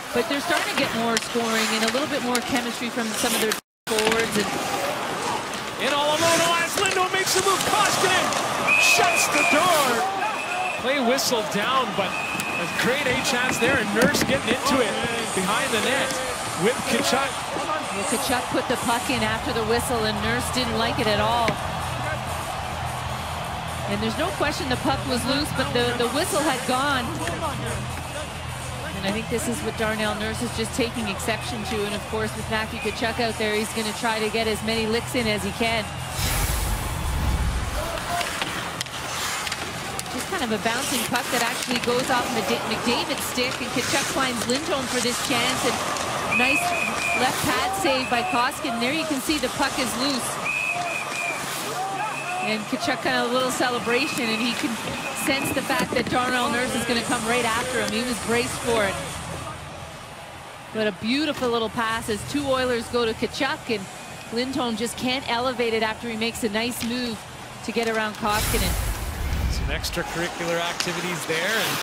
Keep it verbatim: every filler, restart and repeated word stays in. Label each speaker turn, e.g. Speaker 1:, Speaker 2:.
Speaker 1: but they're starting to get more scoring and a little bit more chemistry from some of their forwards. And
Speaker 2: in all alone, as Lindholm makes the move, Koskinen shuts the door. Play whistle down, but a great A chance there, and Nurse getting into it behind the net with Tkachuk.
Speaker 1: Well, Tkachuk put the puck in after the whistle, and Nurse didn't like it at all. And there's no question the puck was loose, but the, the whistle had gone. And I think this is what Darnell Nurse is just taking exception to. And of course, with Matthew Tkachuk out there, he's going to try to get as many licks in as he can. Just kind of a bouncing puck that actually goes off McDavid's stick, and Tkachuk finds Lindholm for this chance. And nice left pad save by Koskinen. There you can see the puck is loose. And Tkachuk kind of a little celebration, and he can sense the fact that Darnell Nurse is going to come right after him. He was braced for it. But a beautiful little pass as two Oilers go to Tkachuk, and Lindholm just can't elevate it after he makes a nice move to get around Koskinen.
Speaker 2: Some extracurricular activities there. And